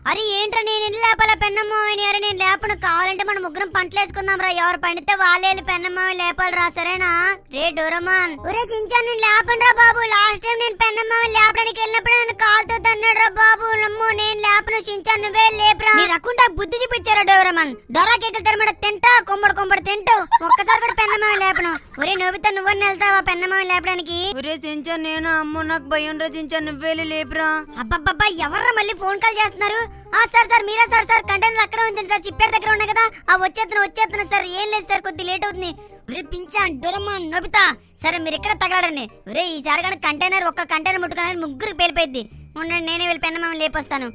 అరే ఏంట్రా నేను ఇల్లు లేపాల పెన్నమ్మాయిని? అరే నేను లేపను, కావాలంటే మనం ముగ్గురం పంటలు వేసుకుందాం రా, ఎవరు పండితే వాళ్ళే పెన్నమ్మాయి లేపాలరా, సరేనా? రే డోరమాన్, ఒరే చించాను నేను లేపనురా బాబు. లాస్ట్ టైం నేను పెన్నమ్మాయి లేపడానికి వెళ్ళినప్పుడు నన్ను కాలుతో తన్నాడు రా బాబు. నమ్మో నేను లేపను, చించాను నువ్వే లేపరా. మీరు అక్కుంటా బుద్ధి చూపించారా డోరమాన్? డొరా కేకులు తరమడ తింటా, కొమ్మడు తింటూ ఒక్కసారి కూడా పెన్నమ్మాయి లేపను. ఒరే నోబితా నువ్వని వెళ్తావా పెన్నమ్మాయి లేపడానికి? ఒరే చించాను నేను అమ్మో నాకు భయం రా చించాను, నువ్వే లేపరా. అబ్బబ్బబ్బా ఎవర్రా మళ్ళీ ఫోన్ కాల్ చేస్తున్నారు? సార్ మీరా సార్ కంటైనర్ అక్కడ ఉంచండి సార్, చిప్పేట దగ్గర ఉన్నాయి కదా. వచ్చేస్తున్నా సార్. ఏం లేదు సార్, కొద్ది లేట్ అవుతుంది. ఒరే పించాన్ డోరమాన్ నోబితా, సరే మీరు ఇక్కడ తగలడండి. ఒరే ఈసారి కానీ కంటైనర్ ఒక్క కంటైనర్ ముట్టుకుని ముగ్గురికి పేలిపోయింది. ఉండండి నేనే వెళ్ళి పెన్నమామ లేపొస్తాను.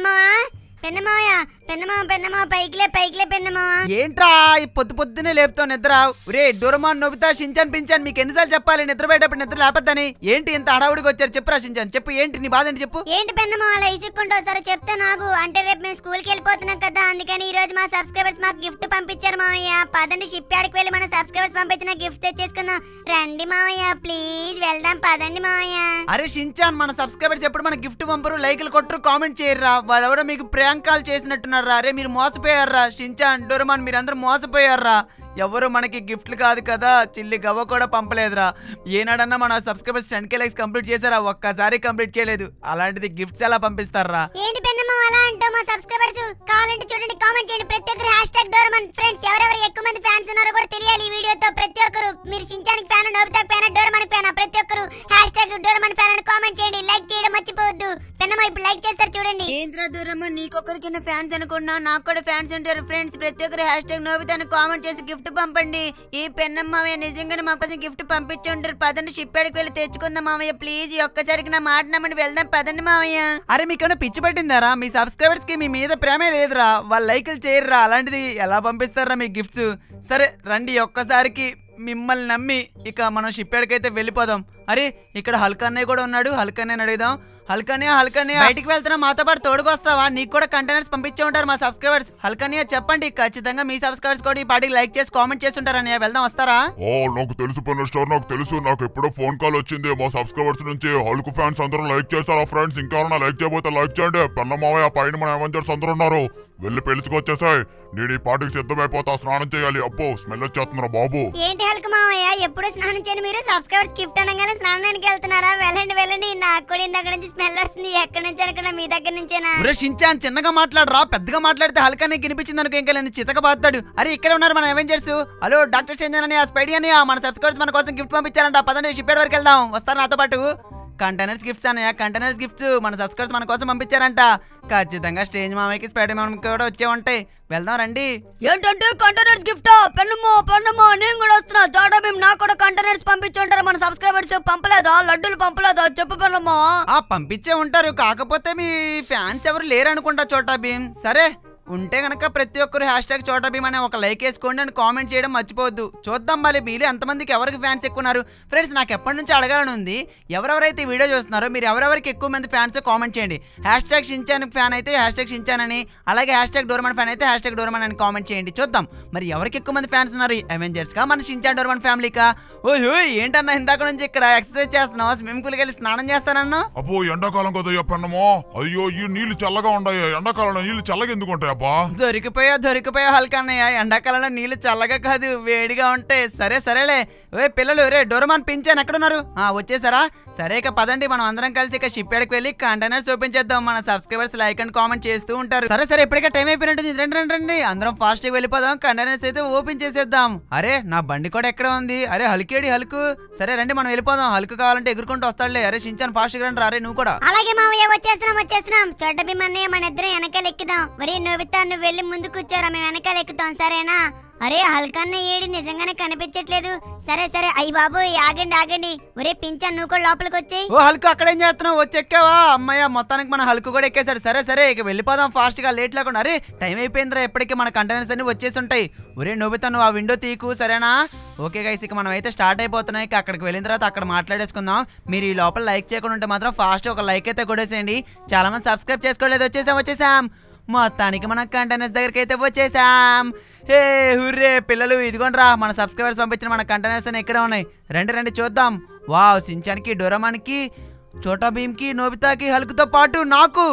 పెన్నమామ పైకిలే పెన్నమామ. ఏంట్రా పొద్దునే లేపుతావు నిద్ర? రే డోరమాన్ నోబితా షించాన్ పించాన్ మీకు ఎన్నిసార్లు చెప్పాలి నిద్రపోయేటప్పుడు నిద్ర లేపద్దని? ఏంటి ఇంత హడావుడికి వచ్చారు? చెప్పురా షించాన్, చెప్పు ఏంటి నీ బాధ ఏంటి చెప్పు. ఏంటి పెన్నమామ అలా ఇసుక్కుంటావు? సరే చెప్తా నాకు. అంటే రేపు మేము స్కూల్కి వెళ్ళిపోతున్నాం కదా, అందుకని ఈ రోజు మా సబ్స్క్రైబర్స్ మాకు గిఫ్ట్ పంపించారు మామయ్య. పదండి షిప్ యార్డ్కి వెళ్ళి మన సబ్స్క్రైబర్స్ పంపించిన గిఫ్ట్ తెచ్చేసుకుందాం. రండి మామయ్య ప్లీజ్ వెళ్దాం, పదండి మామయ్య. అరే షించాన్ మన సబ్స్క్రైబర్స్ ఎప్పుడు మన గిఫ్ట్ పంపరు, లైకులు కొట్టరు, కామెంట్ చేయర్రా. వాళ్ళెవరో మీకు ప్రాంక్ కాల్ చేసినట్టున్నారా? అరే మీరు మోసపోయారా షించాన్ డోరమాన్, మీరందరూ మోసపోయారా. ఎవరు మనకి గిఫ్ట్లు కాదు కదా, చిల్లి గవ్వ కూడా పంపలేదురా. ఏనాడన్నా మన సబ్స్క్రైబర్స్ 10K లైక్స్ కంప్లీట్ చేశారా? ఒక్కసారి కంప్లీట్ చేయలేదు, అలాంటిది గిఫ్ట్స్ ఎలా పంపిస్తారా? ఏంటి పెన్నమ్మ అలా అంటావు? మా సబ్స్క్రైబర్స్ కావాలంటే చూడండి, కామెంట్ చేయండి. ప్రతి ఒక్కరు #డోరమాన్ ఫ్రెండ్స్, ఎవరెవరు ఎక్కువ మంది ఫ్యాన్స్ ఉన్నారో కూడా తెలియాలి ఈ వీడియోతో. ప్రతి ఒక్కరు మీరు షించానికి ఫ్యాన్, నోబితాకి ఫ్యాన్, డోరమాన్కి ఫ్యాన్, ప్రతి ఒక్కరు #డోరమాన్ ఫ్యాన్ అని కామెంట్ చేయండి. లైక్ చేయడం మర్చిపోవద్దు. పెన్నమ్మ ఇప్పుడు లైక్ చేస్తారు చూడండి. ఏంద్రా డోరమాన్ నీకొక్కరికైనా ఫ్యాన్స్ అనుకున్నా, నాకు కూడా ఫ్యాన్స్ ఉంటారు ఫ్రెండ్స్. ప్రతి ఒక్కరు #నోబితా అని కామెంట్ చేసి గిఫ్ట్ పంపండి. ఈ పెన్నమ్మావయ్య నిజంగానే మా కోసం గిఫ్ట్ పంపించి ఉంటారు. పదండి షిప్యాడికి వెళ్ళి తెచ్చుకుందాం మామయ్య ప్లీజ్. ఈ ఒక్కసారికి నా మాట నమ్మని వెళ్దాం, పదండి మామయ్య. అరే మీకేమైనా పిచ్చి పట్టిందారా? మీ సబ్స్క్రైబర్స్ కి మీ మీద ప్రేమే లేదురా, వాళ్ళు లైకులు చేయరురా, అలాంటిది ఎలా పంపిస్తారా మీ గిఫ్ట్స్? సరే రండి ఒక్కసారికి మిమ్మల్ని నమ్మి ఇక మనం షిప్యార్డ్కి అయితే వెళ్ళిపోదాం. అరే ఇక్కడ హల్కన్నయ్య కూడా ఉన్నాడు, హల్కన్నయ్యని అడుగుదాం. హల్కన్నయ్య బయటికి వెళ్తున్నా, మాతో పాటు తోడుకొస్తావా? నీకు కూడా కంటైనర్స్ పంపించే ఉంటారు మా సబ్స్క్రైబర్స్. హల్కన్నయ్య చెప్పండి, ఖచ్చితంగా మీ సబ్స్క్రైబర్స్ కూడా ఈ పాటికి లైక్ చేసి కామెంట్ చేస్తుంటారన్నయ్య, వెళ్దాం వస్తారా? నాకు తెలుసు పన్నర్ స్టార్, నాకు తెలుసు. నాకు ఎప్పుడో ఫోన్ కాల్ వచ్చింది మా సబ్స్క్రైబర్స్ నుంచి. హల్క్ ఫ్యాన్స్ అందరూ లైక్ చేస్తారా ఫ్రెండ్స్? ఇంకెవరన్నా లైక్ చేయబోతే లైక్ చేయండి. పెన్నమావయ్య పైన మన అవెంజర్స్ అందరూ ఉన్నారు, వెళ్ళి పెళ్చుకొచ్చేసాయి. నేను ఈ పాటికి సిద్ధమైపోతా, స్నానం చేయాలి. అబ్బో స్మెల్ వచ్చేస్తున్నారా బాబు. ఏంటి హల్క్ మావయ్య ఎప్పుడు స్నానం చేయని మీరు? సబ్స్క్రైబర్స్ గిఫ్ట్ అనగానే స్నానానికి వెళ్తున్నారా? వెళ్ళండి. నాకు కూడా ఇందాక నుంచి స్మెల్ వస్తుంది. ఎక్కడి నుంచి అనుకున్నా, మీ దగ్గర నుంచేనా? షించాన్ చిన్నగా మాట్లాడరా, పెద్దగా మాట్లాడితే హల్కన్నయ్య కనిపించింది అనుకో ఇంకా చితక బాస్తాడు. అరే ఇక్కడ ఉన్నారు మన అవెంజర్స్. హలో డాక్టర్ షెంజన్ అని, స్పైడీ అని, మన సబ్స్క్రైబర్స్ మన కోసం గిఫ్ట్ పంపించారంట. పదండి షిప్యార్డ్ వరకు వెళ్దాం, వస్తారు నాతో పాటు. కంటైనర్స్ గిఫ్ట్స్ అన్నయ్య, కంటైనర్స్ గిఫ్ట్స్ మన సబ్స్క్రైబర్స్ మన కోసం పంపించారంట. ఖచ్చితంగా స్టేజ్ మామయ్యకి స్పైడర్ మామకి కూడా వచ్చే ఉంటాయి, వెళ్దాం రండి. ఏంటంటే కంటైనర్స్ గిఫ్ట్? పెన్నమ్మా నేను కూడా వస్తున్నా. చోటా భీమ్ నాకు కూడా కంటైనర్స్ పంపించుంటారు మన సబ్స్క్రైబర్స్. పంపలేదా? లడ్డూలు పంపలేదా? చెప్పు పెన్నమ్మా. పంపించే ఉంటారు, కాకపోతే మీ ఫ్యాన్స్ ఎవరు లేరు అనుకుంటా చోటా భీమ్. సరే ఉంటే గనక ప్రతి ఒక్కరు #చోటా భీమ్ అనే ఒక లైక్ వేసుకోండి అని కామెంట్ చేయడం మర్చిపోవద్దు. చూద్దాం మళ్ళీ మీరు ఎంతమందికి ఎవరికి ఫ్యాన్స్ ఎక్కువ ఉన్నారు ఫ్రెండ్స్. నాకు ఎప్పటి నుంచి అడగాలని ఉంది, ఎవరెవరైతే వీడియో చూస్తున్నారో మీరు ఎవరెవరికి ఎక్కువ మంది ఫ్యాన్స్ కామెంట్ చేయండి. #షించాన్ ఫ్యాన్ అయితే #షించాన్ అని, అలాగే #డోరమాన్ ఫ్యాన్ అయితే #డోరమాన్ అని కామెంట్ చేయండి. చూద్దాం మరి ఎవరికి ఎక్కువ మంది ఫ్యాన్స్ ఉన్నారు, అవెంజర్స్ కా మన షించాన్ డోరమాన్ ఫ్యామిలీకా? ఓహో ఏంటన్నా ఇందాక నుంచి ఇక్కడ ఎక్సర్సైజ్ చేస్తున్నావు, స్విమ్మింగ్ పూల్కి వెళ్ళి స్నానం చేస్తానన్నా? అబ్బో ఎండాకాలం కదా పెన్నమో, అయ్యో ఈ నీళ్లు చల్లగా ఉన్నాయి. ఎండాకాలంలో నీళ్లు చల్లగా ఎందుకు ఉంటాయి? దొరికిపోయా హల్కన్నయ్య, ఎండాకాలంలో నీళ్లు చల్లగా కాదు వేడిగా ఉంటాయి. సరేలే. పిల్లలు రే డోరమాన్ పించాన్ ఎక్కడున్నారు? వచ్చేసారా? సరే ఇక పదండి మనం అందరం కలిసి ఇక షిప్యార్డ్కి వెళ్ళి కంటైనర్స్ ఓపెన్ చేద్దాం. మన సబ్స్క్రైబర్స్ లైక్ అండ్ కామెంట్ చేస్తూ ఉంటారు. సరే ఇప్పటికే టైం అయిపోయినట్టుంది, రండి అందరం ఫాస్ట్ గా వెళ్ళిపోదాం, కంటైనర్స్ అయితే ఓపెన్ చేసేద్దాం. అరే నా బండి కూడా ఎక్కడ ఉంది? అరే హల్కేడి హల్క్. సరే రండి మనం వెళ్ళిపోదాం, హల్క్ కావాలంటే ఎగురుకుంటూ వస్తాడులే. అరే షించాన్ ఫాస్ట్ గా రండి. అరే నువ్వు కూడా అలాగే మావయ్య వచ్చేస్తున్నాం. చోటా భీమ్ అన్నయ్య మన ఇద్దరం వెనకాల ఎక్కుదాం. మరి నోబితా నువ్వు వెళ్ళి ముందు కూర్చోరా, మేము వెనకాల ఎక్కుతాం సరేనా? అరే హల్కన్న ఏడి నిజంగానే కనిపించట్లేదు. సరే అయ్యి బాబు ఆగండి. ఒరే పించాన్ నువ్వు కూడా లోపలికి వచ్చి. ఓ హల్క్ అక్కడేం చేస్తున్నావు? వచ్చి ఎక్కావా? అమ్మయ్య మొత్తానికి మన హల్క్ కూడా ఎక్కేశాడు. సరే ఇక వెళ్ళిపోదాం ఫాస్ట్ గా, లేట్ లేకుండా. అరే టైం అయిపోయిందిరా, ఎప్పటికీ మన కంటైనర్స్ అన్ని వచ్చేసి ఉంటాయి. ఒరే నోబితా నువ్వు ఆ విండో తీకు సరేనా? ఓకే గైస్ ఇక మనం అయితే స్టార్ట్ అయిపోతున్నాయి. ఇక అక్కడికి వెళ్ళిన తర్వాత అక్కడ మాట్లాడేసుకుందాం. మీరు ఈ లోపల లైక్ చేయకుండా ఉంటే మాత్రం ఫాస్ట్ ఒక లైక్ అయితే కొట్టేసేయండి. చాలా మంది సబ్స్క్రైబ్ చేసుకోలేదు. వచ్చేసాం మొత్తానికి మన కంటైనర్స్ దగ్గరికి అయితే వచ్చేసాం. హే హుర్రే పిల్లలు, ఇదిగోండి రా మన సబ్స్క్రైబర్స్ పంపించిన మన కంటైనర్స్ అని ఎక్కడ ఉన్నాయి. రండి చూద్దాం. వావ్ షించాన్కి, డోరమాన్కి, చోటా భీమ్కి, నోబితాకి, హల్క్తో పాటు నాకు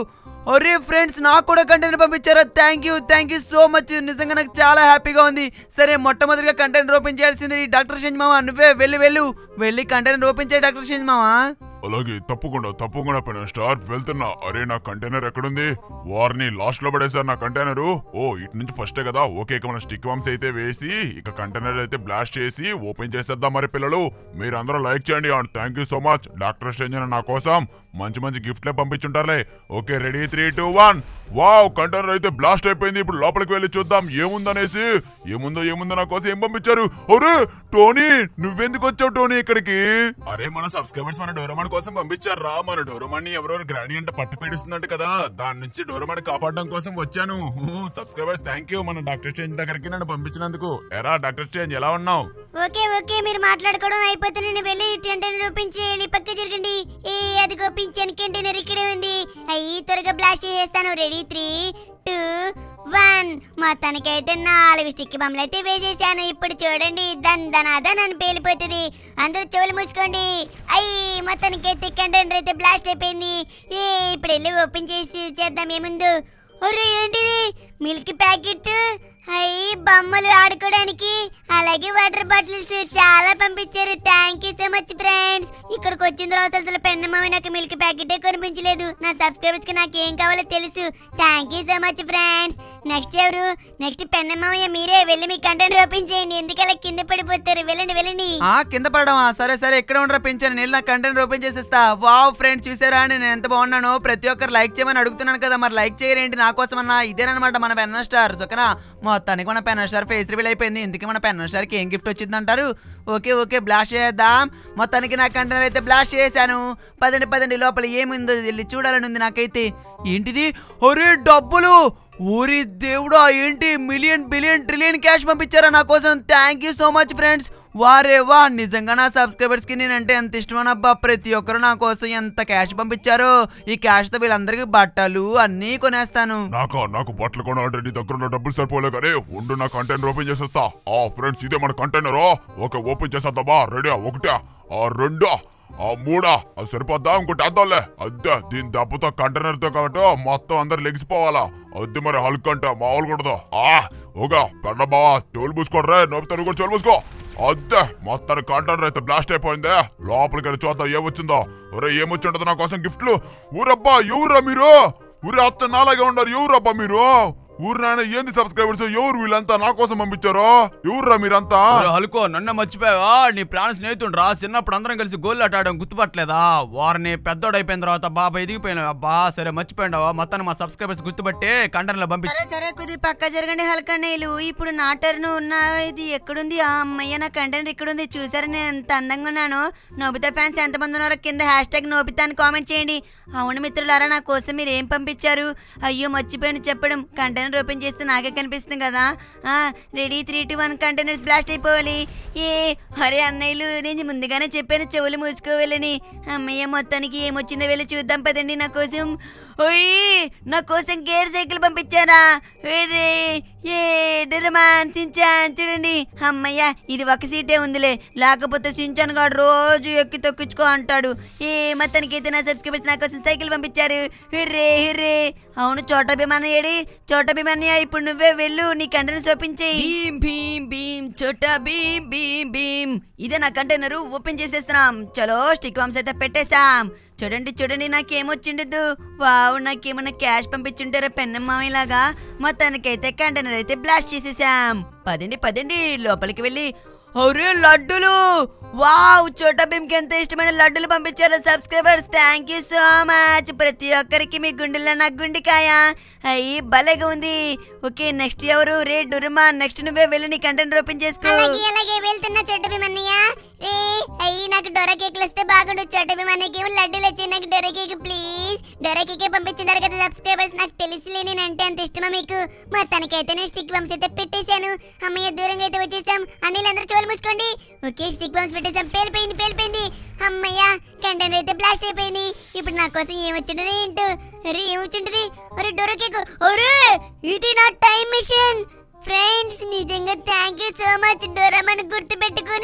అరే ఫ్రెండ్స్ నాకు కూడా కంటైనర్ పంపించారా? Thank you so much. నిజంగా నాకు చాలా హ్యాపీగా ఉంది. సరే మొట్టమొదటిగా కంటైనర్ ఓపెన్ చేయాల్సింది డాక్టర్ షేంజ్ మామ. నువ్వే వెళ్ళి కంటైనర్ ఓపెన్ చేయ డాక్టర్ షేంజ్ మామ. అలాగే తప్పకుండా పెన్ స్టార్ వెళ్తున్నా. అరే నా కంటైనర్ ఎక్కడుంది? వారిని లాస్ట్ లో పడేసారు నా కంటైనరు. ఓ ఇటు నుంచి ఫస్టే కదా. ఓకే ఇక మన స్టిక్ బాంబ్స్ అయితే వేసి ఇక కంటైనర్ అయితే బ్లాస్ట్ చేసి ఓపెన్ చేసేద్దాం. మరి పిల్లలు మీరు అందరూ లైక్ చేయండి. Thank you so much. Doctor Strange నా కోసం మంచి గిఫ్ట్లే పంపించుంటారులే. Okay ready 3, 2, 1. వావ్ కంటైనర్ అయితే బ్లాస్ట్ అయిపోయింది. ఇప్పుడు లోపలికి వెళ్ళి చూద్దాం ఏముందనేసి. ఏముందో నా కోసం ఏం పంపించారు? ఒరే టోనీ నువ్వెందుకు వచ్చావు టోనీ ఇక్కడికి? అరే మన సబ్స్క్రైబర్స్ మన డోరేమాన్ కోసం పంపించారా. మన డోరేమాన్ ఎవరెవరు గ్రాండీ అంటే పట్టు పీడిస్తుందంట కదా, దాని నుంచి డోరేమాన్ కాపాడడం కోసం వచ్చాను. సబ్స్క్రైబర్స్ థ్యాంక్ యూ మన డాక్టర్ స్ట్రేంజ్ దగ్గరికి నన్ను పంపించినందుకు. ఎరా డాక్టర్ స్ట్రేంజ్ ఎలా ఉన్నావు? ఓకే మీరు మాట్లాడుకోవడం అయిపోతే నేను వెళ్ళి కంటైనర్ ఓపెన్ చేయాలి. పక్క జరగండి. అది ఓపించాను. కంటైనర్ ఇక్కడే ఉంది. అయ్యి త్వరగా బ్లాస్ట్ చేసేస్తాను. రెడీ 3, 2, 1. మొత్తానికైతే 4 స్టిక్ బాంబులు అయితే వేసేసాను. ఇప్పుడు చూడండి దందనాదని పేలిపోతుంది. అందరూ చెవులు మూసుకోండి. అయ్యి మొత్తానికైతే కంటైనర్ అయితే బ్లాస్ట్ అయిపోయింది. ఇప్పుడు వెళ్ళి ఓపెన్ చేసి చేద్దాం ఏముందో. ఒరే ఏంటిది? మిల్క్ ప్యాకెట్, అయ్యి బొమ్మలు ఆడుకోవడానికి, అలాగే వాటర్ బాటిల్స్ చాలా పంపించారు. Thank you so much friends. ఇక్కడికి వచ్చిన తర్వాత అసలు పెన్నమ్మ నాకు మిల్క్ ప్యాకెటే కనిపించలేదు. నా సబ్స్క్రైబర్స్ కి నాకు ఏం కావాలో తెలుసు. Thank you so much friends. Next ఎవరు? నెక్స్ట్ పెన్నమ్మయ్య మీరే వెళ్ళి మీ కంటైనర్ ఓపెన్ చేయండి. ఎందుకలా కింద పడిపోతారు? వెళ్ళండి. కింద పడడమా? సరే ఎక్కడ ఉండరా పెంచాను. నేను నా కంటైనర్ ఓపెన్ చేసేస్తా. వావ్ ఫ్రెండ్స్ చూసారా నేను ఎంత బాగున్నాను? ప్రతి ఒక్కరు లైక్ చేయమని అడుగుతున్నాను కదా, మరి లైక్ చేయరేంటి నా కోసం అన్న? ఇదేనమాట మన పెన్ స్టార్. ఓకేనా? మొత్తానికి మన పెన్ స్టార్ ఫేస్ రివీల్ అయిపోయింది. ఇందుకే మన పెన్ స్టార్ కి ఏం గిఫ్ట్ వచ్చింది అంటారు? ఓకే బ్లాస్ట్ చేద్దాం. మొత్తానికి నా కంటైనర్ అయితే బ్లాస్ట్ చేశాను. పదండి లోపల ఏముందో వెళ్ళి చూడాలని ఉంది నాకైతే. ఏంటిది? ఒరే డబ్బులు! ఊరి దేవుడా ఏంటి మిలియన్ బిలియన్ ట్రిలియన్ క్యాష్ పంపించారా నా కోసం? Thank you so much friends. వారేవా నిజంగా నా సబ్స్క్రైబర్స్ కి నేనంటే ఎంత ఇష్టమనబ్బా. ప్రతి ఒక్కరు నా కోసం ఎంత క్యాష్ పంపించారో. ఈ క్యాష్ తో వీళ్ళందరికీ బట్టలు అన్ని కొనేస్తాను. నాకు బట్టలు కొనాలంటే నీ దగ్గర ఉన్న డబ్బులు సరిపోలే కానీ ఉండు నా కంటైనర్ ఓపెన్ చేసేస్తా. ఫ్రెండ్స్ ఇదే మన కంటైనర్. ఓకే ఓపెన్ చేసేద్దామా? రెడీ 1, 2, 3 అది సరిపోద్దా? ఇంకోటి వేద్దాంలే. అద్దె దీని దెబ్బతో కంటైనర్ తో కాబట్టి మొత్తం అందరు లెగిసిపోవాలా. అద్దె మరి హల్క్ అంటే మామూలు కూడదు. ఓగా పెద్ద బావా చెవులు పూసుకోడరా. నోపుతాను కూడా చెవులు పూసుకో. అద్దె మొత్తానికి కంటైనర్ అయితే బ్లాస్ట్ అయిపోయిందే. లోపలికి వెళ్ళి చూద్దాం ఏమొచ్చిందో. ఒరే ఏమొచ్చి ఉండదు నా కోసం గిఫ్ట్లు? ఊరబ్బా ఎవరురా మీరు? ఊరి అత్త నాలాగే ఉన్నారు. ఎవరబ్బా మీరు? ఊరు నాయన ఏంది సబ్స్క్రైబర్స్? ఎవరు వీళ్ళంతా నా కోసం పంపించారో? ఎవర్రా మీరంతా? హల్కో నన్ను మర్చిపోయావా? నీ ప్రాణ స్నేహితుడు చిన్నప్పుడు అందరం కలిసి గోల్ ఆడడం గుర్తుపట్టలేదా? వారిని పెద్దోడు అయిపోయిన తర్వాత బాబా ఎదిగిపోయినా. అబ్బా సరే మర్చిపోయావా? మొత్తాన్ని మా సబ్స్క్రైబర్స్ గుర్తుపట్టి కంటైనర్ లో పంపించారు. సరే కొద్ది పక్క జరగండి హల్కన్నయ్యలు. ఇప్పుడు నా టర్న్ ఉన్నా. ఇది ఎక్కడుంది? అమ్మయ్య నా కంటైనర్ ఇక్కడుంది. చూసారా నేను ఎంత అందంగా ఉన్నాను? నోబితా ఫ్యాన్స్ ఎంతమంది ఉన్నారో కింద #నోబితా అని కామెంట్ చేయండి. అవును మిత్రులారా నా కోసం మీరు ఏం పంపించారు? అయ్యో మర్చిపోయాను చెప్పడం. కంటైనర్ ఓపెన్ చేస్తే నాకే కనిపిస్తుంది కదా. రెడీ 3, 2, 1 కంటైనర్స్ బ్లాస్ట్ అయిపోవాలి. అరే అన్నయ్యలు నేను ముందుగానే చెప్పాను చెవులు మూసుకోవాలని. అమ్మయ్య మొత్తానికి ఏమొచ్చిందో వెళ్ళి చూద్దాం పదండి. నా కోసం నా కోసం గేర్ సైకిల్ పంపించారా? డోరేమాన్ సించాన్ చూడండి. అమ్మయ్య ఇది ఒక సీటే ఉందిలే, లేకపోతే సించాన్ గాడు రోజు ఎక్కి తొక్కించుకో అంటాడు. మొత్తానికి అయితే నా సబ్స్క్రైబర్స్ నా కోసం సైకిల్ పంపించారు. హుర్రే. అవును చోటా భీమన్నయ్యడి. చోటా భీమన్నయ్య ఇప్పుడు నువ్వే వెళ్ళు నీ కంటైనర్ ఓపెన్ చేయి. భీమ్ చోటా భీమ్. ఇదే నా కంటైనర్ ఓపెన్ చేసేస్తున్నాం. చలో స్టిక్ బాంబ్స్ అయితే పెట్టేశాం. చూడండి నాకేమొచ్చిండదు. వావ్ నాకేమన్నా క్యాష్ పంపించుంటారా పెన్నమ్మాయిలాగా. మొత్తానికైతే కంటైనర్ అయితే బ్లాస్ట్ చేసేసాం. పదండి లోపలికి వెళ్ళి. అరే లడ్డులు! వావ్ చోటా భీమ్కి ఎంత ఇష్టమైన లడ్డులు పంపించారు subscribers. Thank you so much. ప్రతి ఒక్కరికి మీ గుండెల్లో నా గుండెకాయ. అయ్యి భలేగా ఉంది. ఓకే నెక్స్ట్ ఎవరు? డోరేమాన్ నెక్స్ట్ నువ్వే వెళ్ళి నీ కంటైనర్ ఓపెన్ చేసుకో. అలాగే వెళ్తున్నా చోటా భీమన్నయ్య. నాకు డోరా కేకులు వస్తే బాగుండు. చోటా భీమన్నయ్యకి లడ్డూలు వచ్చాయి. నాకు డోరా కేక్ ప్లీజ్. డోరా కేకే పంపించుంటారు కదా సబ్స్క్రైబర్స్. నాకు తెలిసిలే నేనంటే అంత ఇష్టమా మీకు? మొత్తానికైతే నేను స్టిక్ బాంబ్స్ అయితే పెట్టేశాను. అమ్మయ్య దూరంగా అయితే వచ్చేసాం. అన్నిలందరూ చెవులు మూసుకోండి. ఓకే స్టిక్ బాంబ్స్ పెట్టేసాం. పేలిపోయింది. అమ్మయ్య కంటైనర్ అయితే బ్లాస్ట్ అయిపోయింది. ఇప్పుడు నా కోసం ఏమొచ్చింటది ఏంటో? ఏమొచ్చింటది? Dora cake. ఇది నా టైం మిషన్. ఫ్రెండ్స్ నిజంగా thank you so much. Doraemon గుర్తు పెట్టుకుని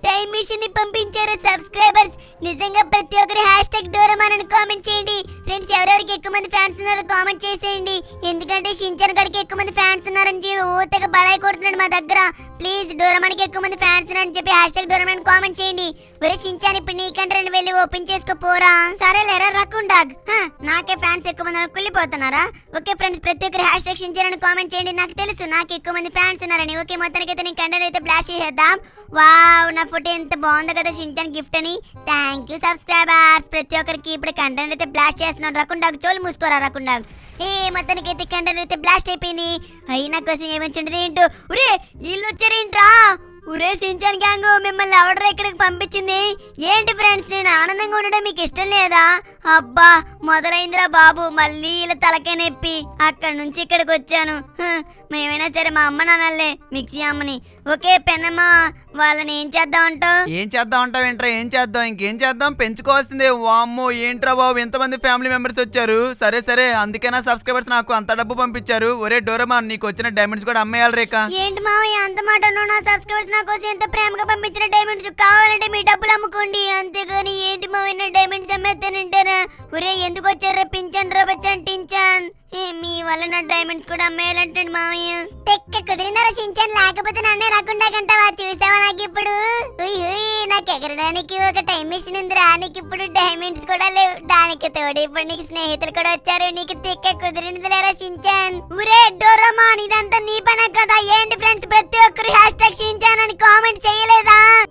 టైం మిషన్ ని పంపించారో సబ్స్క్రైబర్స్. నిజంగా ప్రతి ఒక్కరు #డోరేమాన్ అని కామెంట్ చేయండి ఫ్రెండ్స్. ఎవరెవరికి ఎక్కువ మంది ఫ్యాన్స్ ఉన్నారో కామెంట్ చేసేయండి. ఎందుకంటే షించాన్ గడికి ఎక్కువ మంది ఫ్యాన్స్ ఉన్నారని చెప్పి ఊతగా బడాయి కొడుతున్నాడు మా దగ్గర. ప్లీజ్ డోరేమాన్ కి ఎక్కువ మంది ఫ్యాన్స్ ఉన్నారని చెప్పి #డోరేమాన్ కామెంట్ చేయండి. ఒరే షించాన్ ఇప్పుడు నీకంటే నేను వెళ్ళి ఓపెన్ చేసుకోపోరా. సరేలేరా రకూన్ డాగ్, నాకే ఫ్యాన్స్ ఎక్కువ మంది కుళ్ళిపోతున్నారా? ఓకే ఫ్రెండ్స్, ప్రతి ఒక్కరు #షించాన్ అని కామెంట్ చేయండి. నాకు తెలుసు నాకు ఎక్కువ మంది ఫ్యాన్స్ ఉన్నారని. ఓకే, మొత్తానికైతే నేను కంటెంట్ అయితే బ్లాస్ట్ చేసేద్దాం. వావ్, నా ఫోటో ఎంత బాగుంది కదా షించాన్ గిఫ్ట్ అని. Thank you subscribers. ప్రతి ఒక్కరికి ఇప్పుడు కంటెంట్ అయితే బ్లాస్ట్ చేస్తున్నాను. రకూన్ డాగ్ చోలు మూసుకోరా రకూన్ డాగ్. మొత్తానికి అయితే కంటెంట్ అయితే బ్లాస్ట్ అయిపోయింది. అయినా కోసం ఏమంటుండదు ఏంటో. ఒరే వీళ్ళు వచ్చారేంట్రా? ఒరే షించాన్ గ్యాంగ్, మిమ్మల్ని ఎవడరా ఇక్కడికి పంపించింది? ఏంటి ఫ్రెండ్స్, నేను ఆనందంగా ఉండడం మీకు ఇష్టం లేదా? అబ్బా మొదలైందిరా బాబు, మళ్ళీ ఇలా తలకే నొప్పి. అక్కడి నుంచి ఇక్కడికి వచ్చాను. మేమైనా సరే మా అమ్మ నాన్నలే, మిక్సీ అమ్మని. ఓకే పెన్నమ్మ, వాళ్ళని ఏం చేద్దాం అంటావు? ఏం చేద్దాం అంటావు ఏంట్రా? ఏం చేద్దాం, ఇంకేం చేద్దాం, పెంచుకోవాల్సిందే. వామ్మో ఏంట్రా బాబు, ఎంతమంది ఫ్యామిలీ మెంబర్స్ వచ్చారు. సరే సరే, అందుకేనా సబ్స్క్రైబర్స్ నాకు అంత డబ్బు పంపించారు. ఒరే డోరేమాన్, నీకు వచ్చిన డైమండ్స్ కూడా అమ్మేయాలి రేక. ఏంటి మావయ్య అంత మాట అన్నావు? నా సబ్స్క్రైబర్స్ నా కోసం ఎంత ప్రేమగా పంపించిన డైమండ్స్ కావాలంటే మీ డబ్బులు అమ్ముకోండి. అంతేగాని ఏంటి మావయ్య డైమండ్స్ అమ్మేస్తానంటారా? ఒరే ఎందుకు వచ్చారా పింఛన్ రోబచ్చాన్ టించాన్? మీ వల్ల నా డైమండ్స్ కూడా అమ్మేయాలంటే మావయ్య. తెక్క కుదిరిందా షించాన్? లేకపోతే నన్నే రాకుండా కంటావా? చూసావా నాకు ఇప్పుడు నాకు ఎగరడానికి ఒక టైం మిషన్ ఉందిరా. నీకు ఇప్పుడు డైమండ్స్ కూడా లేవు. దానికి తోడు ఇప్పుడు నీకు స్నేహితులు కూడా వచ్చారు. నీకు తెక్క కుదిరింది లేరా షించాన్? ఒరే డోరేమాన్, ఇదంతా నీ పనే కదా? ఏంటి ఫ్రెండ్స్, ప్రతి ఒక్కరు #షించాన్ అని కామెంట్ చేయలేదా?